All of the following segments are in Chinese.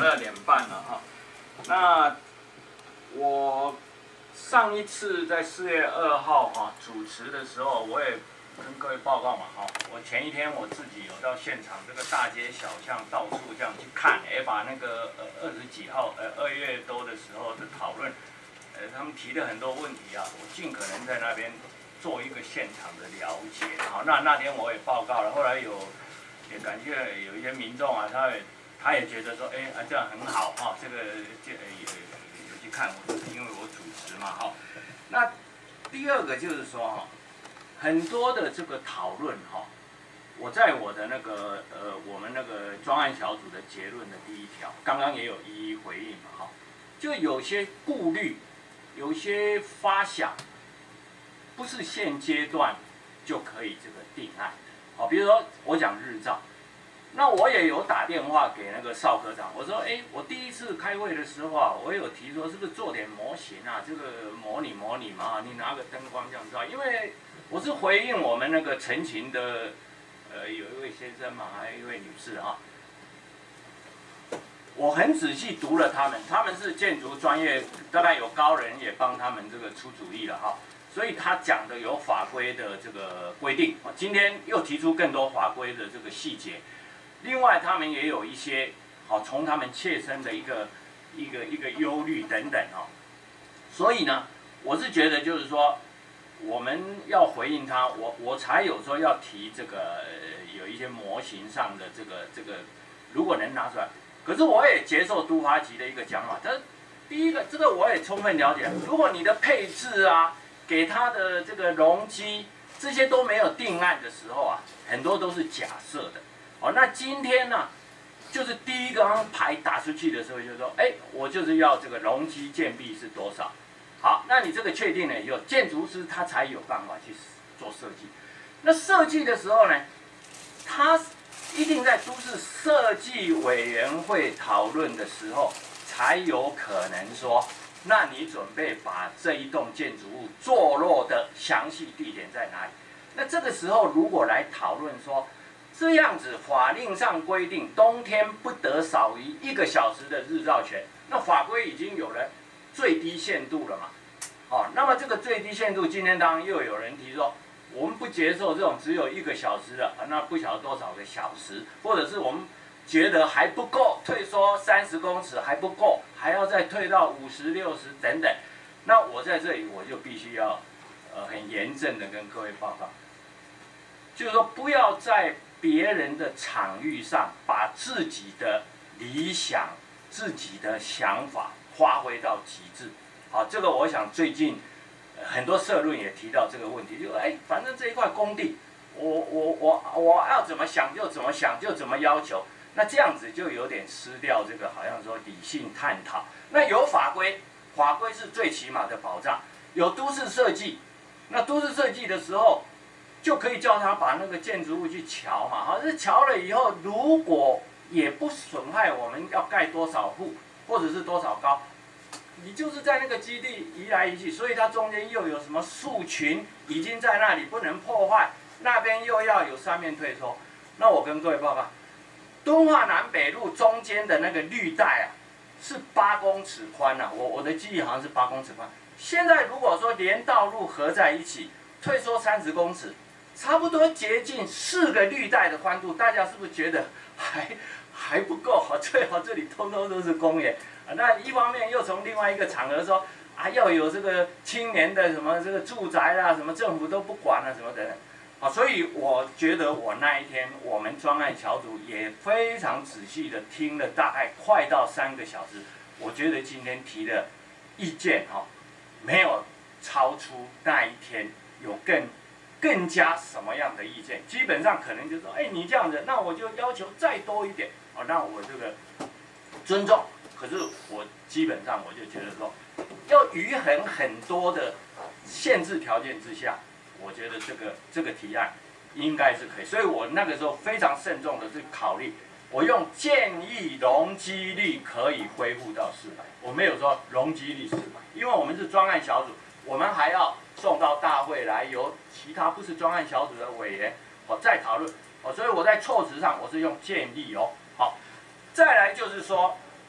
12:30了哈。那我上一次在4月2号主持的时候，我也跟各位报告嘛我前一天我自己有到现场，这个大街小巷到处这样去看，把那个20几号2月多的时候的讨论，他们提的很多问题我尽可能在那边做一个现场的了解。那天我也报告了，后来也感谢有一些民众他也觉得说，这样很好这个有去看我，因为我主持嘛那第二个就是说很多的这个讨论我在我的那个我们那个专案小组的结论的第1条，刚刚也有一一回应嘛就有些顾虑，有些发想，不是现阶段就可以这个定案比如说我讲日照。那我也有打电话给那个邵科长，我说，我第一次开会的时候我有提说，是不是做点模型这个模拟嘛，你拿个灯光这样照，因为我是回应我们那个陈情的，有一位先生嘛，还有一位女士我很仔细读了他们是建筑专业，大概有高人也帮他们这个出主意了所以他讲的有法规的这个规定，今天又提出更多法规的这个细节。另外，他们也有一些从他们切身的一个忧虑等等所以呢，我是觉得就是说，我们要回应他，我才有说要提这个有一些模型上的这个，如果能拿出来。可是我也接受都发局的一个讲法，第一个这个我也充分了解，如果你的配置给他的这个容积这些都没有定案的时候很多都是假设的。那今天呢，就是第一个牌打出去的时候，就说，我就是要这个容积建蔽是多少。好，那你这个确定了以后，建筑师他才有办法去做设计。那设计的时候呢，他一定在都市设计委员会讨论的时候，才有可能说，那你准备把这一栋建筑物坐落的详细地点在哪里？那这个时候如果来讨论说，这样子法令上规定，冬天不得少于1个小时的日照权，那法规已经有了最低限度了嘛？那么这个最低限度，今天当然又有人提说，我们不接受这种只有1个小时的，那不晓得多少个小时，或者是我们觉得还不够，退缩30公尺还不够，还要再退到50、60等等。那我在这里我就必须要很严正的跟各位报告，就是说不要在别人的场域上把自己的理想、自己的想法发挥到极致。这个我想最近很多社论也提到这个问题，就是反正这一块工地，我要怎么想就怎么想，就怎么要求，那这样子就有点失掉这个好像说理性探讨。那有法规，法规是最起码的保障；有都市设计，那都市设计的时候，就可以叫他把那个建筑物去瞧嘛，这瞧了以后，如果也不损害我们要盖多少户或者是多少高，你就是在那个基地移来移去，所以它中间又有什么树群已经在那里不能破坏，那边又要有3面退缩。那我跟各位报告，敦化南北路中间的那个绿带是8公尺宽我的记忆好像是8公尺宽。现在如果说连道路合在一起，退缩30公尺。差不多接近4个绿带的宽度，大家是不是觉得还不够？最好这里通通都是公园。那一方面又从另外一个场合说要有这个青年的什么这个住宅啦，什么政府都不管什么等等。所以我觉得我那一天我们专案小组也非常仔细的听了大概快到3个小时。我觉得今天提的意见没有超出那一天有更加什么样的意见，基本上可能就说，你这样子，那我就要求再多一点，那我这个尊重。可是我基本上我就觉得说，要于很多的限制条件之下，我觉得这个提案应该是可以。所以我那个时候非常慎重的去考虑，我用建议容积率可以恢复到400，我没有说容积率400，因为我们是专案小组，我们还要送到大会来，由其他不是专案小组的委员再讨论所以我在措辞上我是用建议好，再来就是说，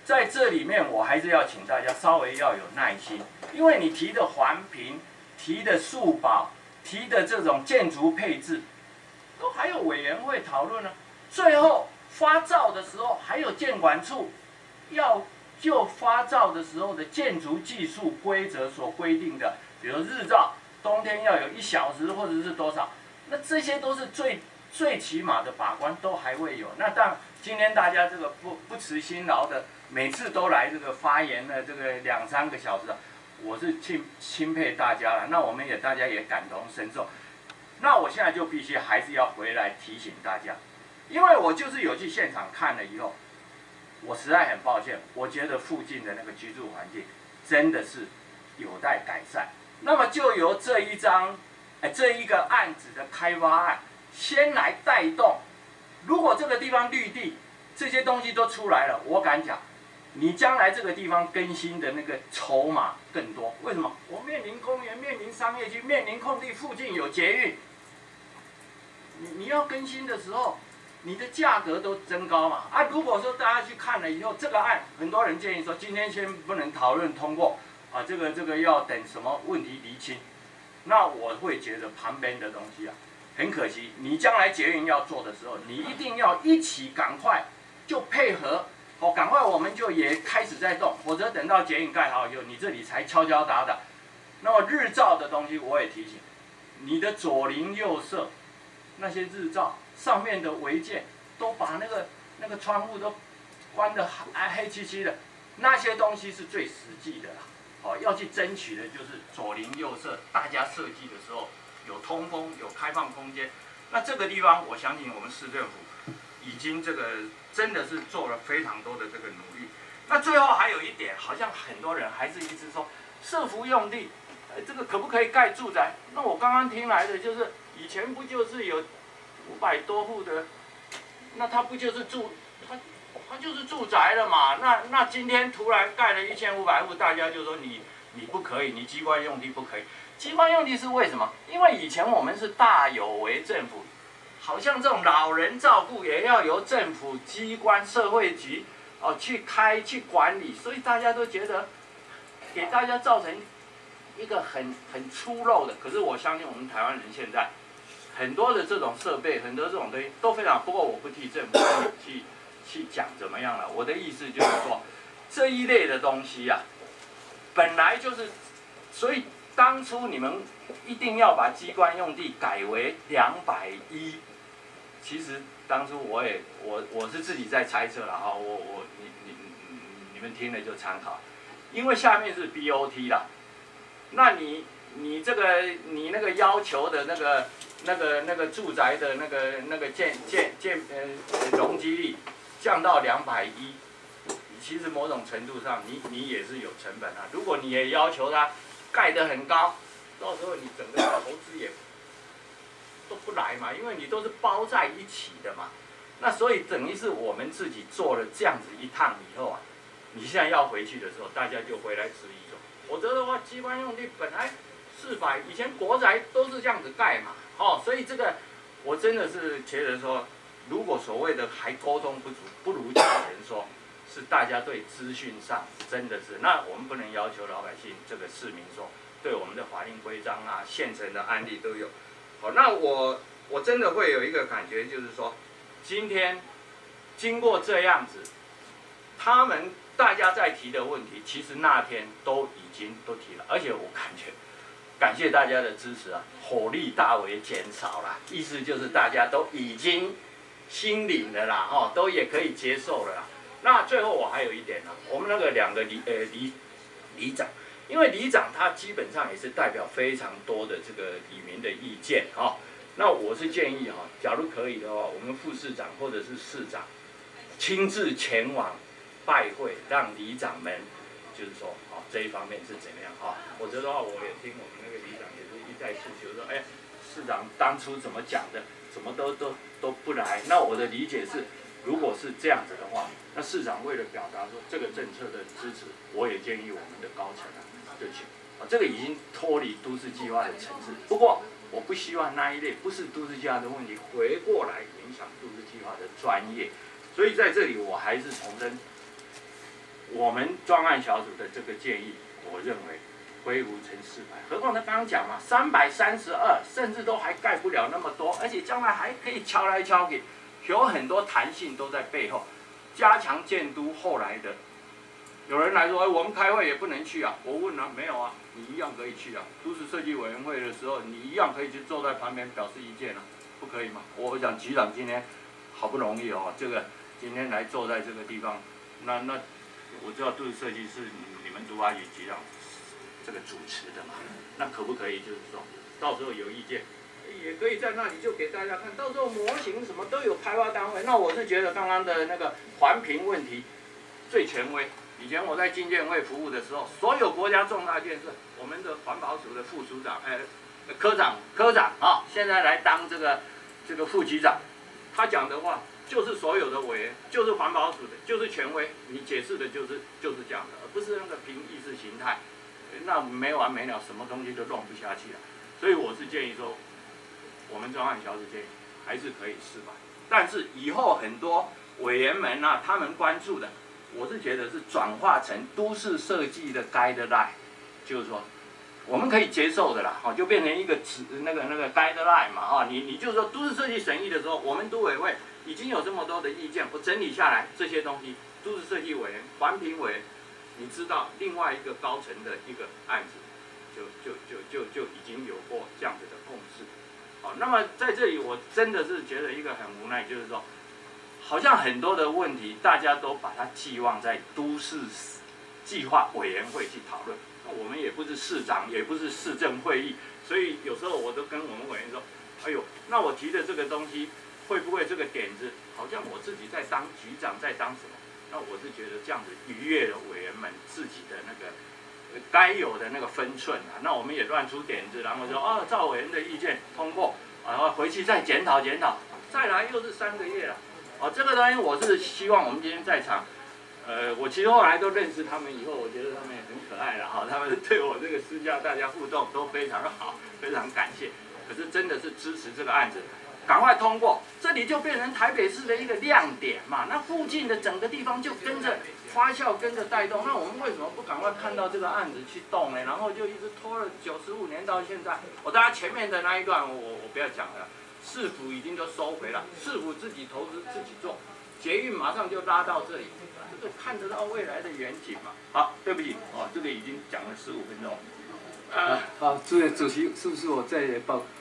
在这里面我还是要请大家稍微要有耐心，因为你提的环评、提的树保、提的这种建筑配置，都还有委员会讨论呢。最后发照的时候，还有建管处要就发照的时候的建筑技术规则所规定的，比如日照，冬天要有1小时或者是多少，那这些都是最起码的把关都还会有。那当然，今天大家这个不辞辛劳的，每次都来这个发言的这个2、3个小时，我是钦佩大家了。那我们大家也感同身受。那我现在就必须还是要回来提醒大家，因为我就是有去现场看了以后，我实在很抱歉，我觉得附近的那个居住环境真的是有待改善。那么就由这一个案子的开发案先来带动。如果这个地方绿地这些东西都出来了，我敢讲，你将来这个地方更新的那个筹码更多。为什么？我面临公园，面临商业区，面临空地，附近有捷运，你要更新的时候，你的价格都增高嘛。如果说大家去看了以后，这个案很多人建议说，今天先不能讨论通过，这个要等什么问题厘清。那我会觉得旁边的东西很可惜。你将来捷运要做的时候，你一定要一起赶快就配合，赶快我们就也开始在动，否则等到捷运盖好以后，你这里才敲敲打打。那么日照的东西我也提醒，你的左邻右舍那些日照上面的违建，都把那个窗户都关得黑漆漆的，那些东西是最实际的啦。要去争取的就是左邻右舍，大家设计的时候有通风、有开放空间。那这个地方，我相信我们市政府已经真的是做了非常多的这个努力。那最后还有一点，好像很多人还是一直说社福用地，这个可不可以盖住宅？那我刚刚听来的就是，以前不就是有500多户的，那他不就是它就是住宅了嘛？那今天突然盖了1500户，大家就说你不可以，你机关用地不可以。机关用地是为什么？因为以前我们是大有为政府，好像这种老人照顾也要由政府机关、社会局去管理，所以大家都觉得给大家造成一个很粗陋的。可是我相信我们台湾人现在很多的这种设备，很多这种东西都非常。不过我不替政府去讲怎么样了，我的意思就是说，这一类的东西本来就是，所以当初你们一定要把机关用地改为210，其实当初我是自己在猜测了你们听了就参考，因为下面是 BOT 啦，那你那个要求的那个住宅的那个容积率降到210，其实某种程度上你也是有成本如果你也要求它盖得很高，到时候你整个投资也都不来嘛，因为你都是包在一起的嘛。那所以等于是我们自己做了这样子一趟以后你现在要回去的时候，大家就回来质疑说，否则的话，机关用地本来400，以前国宅都是这样子盖嘛，所以这个我真的是觉得说，如果所谓的还沟通不足，不如以前说，是大家对资讯上真的是，那我们不能要求老百姓这个市民说，对我们的法令规章现成的案例都有。那我真的会有一个感觉，就是说，今天经过这样子，大家在提的问题，其实那天都已经提了，而且我感谢大家的支持火力大为减少了，意思就是大家都已经心领了啦，都也可以接受了啦。那最后我还有一点我们那个2个里长，因为里长他基本上也是代表非常多的这个里民的意见那我是建议假如可以的话，我们副市长或者是市长亲自前往拜会，让里长们就是说这一方面是怎么样否则的话，我也听我们那个里长也是一再诉求说，市长当初怎么讲的，怎么都不来。那我的理解是，如果是这样子的话，那市长为了表达说这个政策的支持，我也建议我们的高层就请这个已经脱离都市计划的层次。不过我不希望那一类不是都市计划的问题回过来影响都市计划的专业。所以在这里我还是重申， 我们专案小组的这个建议，我认为灰无成400，何况他刚刚讲嘛，332甚至都还盖不了那么多，而且将来还可以敲来敲去，有很多弹性都在背后，加强监督。后来的有人来说，我们开会也不能去啊，我问了，没有啊，你一样可以去啊。都市设计委员会的时候，你一样可以去坐在旁边表示意见啊，不可以吗？我想局长今天好不容易哦，这个今天来坐在这个地方，那我知道都市设计是你们都发局局长这个主持的嘛，那可不可以就是说，到时候有意见，也可以在那里就给大家看，到时候模型什么都有开发单位。那我是觉得刚刚的那个环评问题最权威。以前我在经建会服务的时候，所有国家重大建设，我们的环保署的副署长，科长啊，现在来当这个副局长，他讲的话就是所有的委员，就是环保署的，就是权威，你解释的就是这样的，而不是那个凭意识形态，那没完没了，什么东西都弄不下去了。所以我是建议说，我们专案小组建议还是可以400，但是以后很多委员们啊，他们关注的。我是觉得是转化成都市设计的 guideline， 就是说我们可以接受的啦，就变成一个那个 guideline 嘛，你就是说都市设计审议的时候，我们都委会已经有这么多的意见，我整理下来这些东西，都市设计委员、环评委员，你知道另外一个高层的一个案子，就已经有过这样子的共识。好，那么在这里我真的是觉得一个很无奈，就是说。好像很多的问题，大家都把它寄望在都市计划委员会去讨论。我们也不是市长，也不是市政会议，所以有时候我都跟我们委员说：“哎呦，那我提的这个东西，会不会这个点子，好像我自己在当局长，在当什么？”那我是觉得这样子逾越了委员们自己的那个该有的那个分寸啊。那我们也乱出点子，然后说照委员的意见通过，然后回去再检讨，再来又是3个月了。这个东西我是希望我们今天在场，我其实后来都认识他们以后，我觉得他们也很可爱了哈，他们对我这个私下大家互动都非常好，非常感谢。可是真的是支持这个案子，赶快通过，这里就变成台北市的一个亮点嘛，那附近的整个地方就跟着发酵，跟着带动。那我们为什么不赶快看到这个案子去动呢？然后就一直拖了95年到现在。当然前面的那一段我不要讲了。市府已经都收回了，市府自己投资自己做，捷运马上就拉到这里，这个看得到未来的远景嘛。好，对不起，这个已经讲了15分钟。 好，主席，是不是我再报